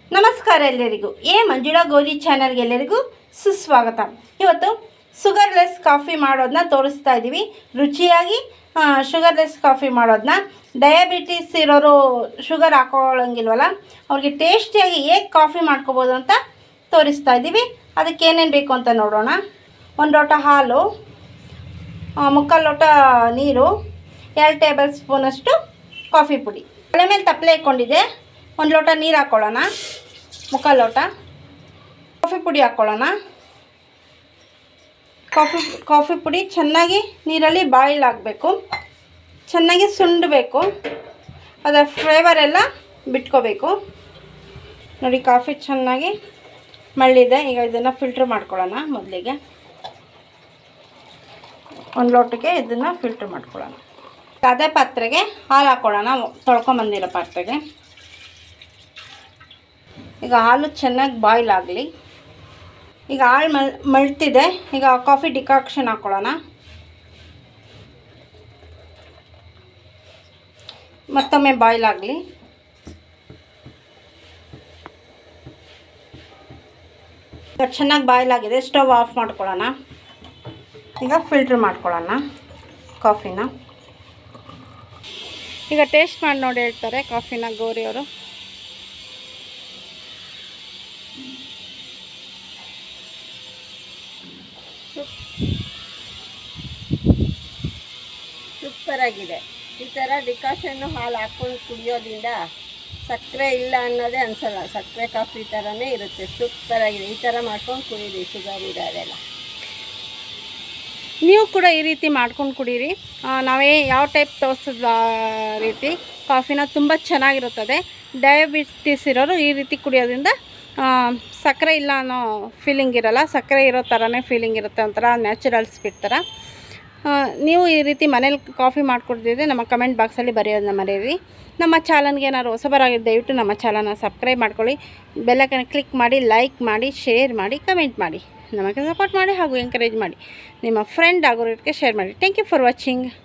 ನಮಸ್ಕಾರ ಎಲ್ಲರಿಗೂ. ಮಂಜುಳಾ ಗೌರಿ ಚಾನಲ್ಗೆ ಎಲ್ಲರಿಗೂ ಸುಸ್ವಾಗತ. ಇವತ್ತು ಶುಗರ್ಲೆಸ್ ಕಾಫಿ ಮಾಡೋದನ್ನ ತೋರಿಸ್ತಾ ಇದ್ದೀವಿ. ರುಚಿಯಾಗಿ ಶುಗರ್ಲೆಸ್ ಕಾಫಿ ಮಾಡೋದನ್ನ ಡಯಾಬಿಟಿಸ್ ಇರೋರು ಶುಗರ್ ಹಾಕೊಳ್ಳೋಂಗಿಲ್ವಲ್ಲ ಅವ್ರಿಗೆ ಟೇಸ್ಟಿಯಾಗಿ ಹೇಗೆ ಕಾಫಿ ಮಾಡ್ಕೋಬೋದು ಅಂತ ತೋರಿಸ್ತಾ ಇದ್ದೀವಿ. ಅದಕ್ಕೆ ಏನೇನು ಬೇಕು ಅಂತ ನೋಡೋಣ. 1 ಲೋಟ ಹಾಲು, 3/4 ಲೋಟ ನೀರು, 2 ಟೇಬಲ್ ಸ್ಪೂನಷ್ಟು ಕಾಫಿ ಪುಡಿ. ಒಲೆ ಮೇಲೆ ತಪ್ಪಲೆ ಇಟ್ಕೊಂಡಿದ್ದೆ. 1 ಲೋಟ ನೀರು ಹಾಕ್ಕೊಳ್ಳೋಣ, 3/4 ಲೋಟ ಕಾಫಿ ಪುಡಿ ಹಾಕ್ಕೊಳ್ಳೋಣ. ಕಾಫಿ ಪುಡಿ ಚೆನ್ನಾಗಿ ನೀರಲ್ಲಿ ಬಾಯ್ಲ್ ಆಗಬೇಕು, ಚೆನ್ನಾಗಿ ಸುಂಡಬೇಕು, ಅದರ ಫ್ಲೇವರ್ ಎಲ್ಲ ಬಿಟ್ಕೋಬೇಕು. ನೋಡಿ, ಕಾಫಿ ಚೆನ್ನಾಗಿ ಮಳ್ಳಿದೆ. ಈಗ ಇದನ್ನು ಫಿಲ್ಟ್ರ್ ಮಾಡ್ಕೊಳ್ಳೋಣ. ಮೊದಲಿಗೆ 1 ಲೋಟಕ್ಕೆ ಇದನ್ನು ಫಿಲ್ಟ್ರ್ ಮಾಡ್ಕೊಳ್ಳೋಣ. ಅದೇ ಪಾತ್ರೆಗೆ ಹಾಲು ಹಾಕ್ಕೊಳ್ಳೋಣ, ತೊಳ್ಕೊಂಬಂದಿರೋ ಪಾತ್ರೆಗೆ. ಈಗ ಹಾಲು ಚೆನ್ನಾಗಿ ಬಾಯ್ಲ್ ಆಗಲಿ. ಈಗ ಹಾಲು ಮಳ್ತಿದೆ. ಈಗ ಕಾಫಿ ಡಿಕಾಕ್ಷನ್ ಹಾಕ್ಕೊಳ್ಳೋಣ. ಮತ್ತೊಮ್ಮೆ ಬಾಯ್ಲ್ ಆಗಲಿ. ಈಗ ಚೆನ್ನಾಗಿ ಬಾಯ್ಲ್ ಆಗಿದೆ. ಸ್ಟವ್ ಆಫ್ ಮಾಡ್ಕೊಳ್ಳೋಣ. ಈಗ ಫಿಲ್ಟ್ರ್ ಮಾಡ್ಕೊಳ್ಳೋಣ ಕಾಫಿನ. ಈಗ ಟೇಸ್ಟ್ ಮಾಡಿ ನೋಡಿ ಹೇಳ್ತಾರೆ ಕಾಫಿನ ಗೌರಿಯವರು. ಸೂಪರಾಗಿದೆ. ಈ ಥರ ಡಿಕಾಷನ್ನು ಹಾಲು ಹಾಕ್ಕೊಂಡು ಕುಡಿಯೋದ್ರಿಂದ ಸಕ್ಕರೆ ಇಲ್ಲ ಅನ್ನೋದೇ ಅನಿಸಲ್ಲ. ಸಕ್ಕರೆ ಕಾಫಿ ಥರನೇ ಇರುತ್ತೆ. ಸೂಪರಾಗಿದೆ. ಈ ಥರ ಮಾಡ್ಕೊಂಡು ಕುಡೀರಿ, ಶುಗರ್ ಇರೋದೆಲ್ಲ. ನೀವು ಕೂಡ ಈ ರೀತಿ ಮಾಡ್ಕೊಂಡು ಕುಡೀರಿ. ನಾವೇ ಯಾವ ಟೈಪ್ ತೋರಿಸಿದ ರೀತಿ ಕಾಫಿನ ತುಂಬ ಚೆನ್ನಾಗಿರುತ್ತದೆ. ಡಯಾಬಿಟಿಸ್ ಇರೋರು ಈ ರೀತಿ ಕುಡಿಯೋದ್ರಿಂದ ಸಕ್ಕರೆ ಇಲ್ಲ ಅನ್ನೋ ಫೀಲಿಂಗ್ ಇರೋಲ್ಲ. ಸಕ್ಕರೆ ಇರೋ ಥರನೇ ಫೀಲಿಂಗ್ ಇರುತ್ತೆ, ಒಂಥರ ನ್ಯಾಚುರಲ್ ಸ್ವೀಟ್ ಥರ. ನೀವು ಈ ರೀತಿ ಮನೇಲಿ ಕಾಫಿ ಮಾಡಿಕೊಡ್ತಿದ್ರೆ ನಮ್ಮ ಕಮೆಂಟ್ ಬಾಕ್ಸಲ್ಲಿ ಬರೆಯೋದನ್ನ ಮರೆಯಿರಿ. ನಮ್ಮ ಚಾನಲ್ಗೆ ಏನಾದ್ರು ಹೊಸಬರಾಗಿದ್ದು ದಯವಿಟ್ಟು ನಮ್ಮ ಚಾನಲ್ನ ಸಬ್ಸ್ಕ್ರೈಬ್ ಮಾಡ್ಕೊಳ್ಳಿ. ಬೆಲ್ಲೈಕನ್ ಕ್ಲಿಕ್ ಮಾಡಿ, ಲೈಕ್ ಮಾಡಿ, ಶೇರ್ ಮಾಡಿ, ಕಮೆಂಟ್ ಮಾಡಿ, ನಮಗೆ ಸಪೋರ್ಟ್ ಮಾಡಿ ಹಾಗೂ ಎಂಕರೇಜ್ ಮಾಡಿ. ನಿಮ್ಮ ಫ್ರೆಂಡ್ ಆಗೋರಿಗೆ ಶೇರ್ ಮಾಡಿ. Thank you for watching.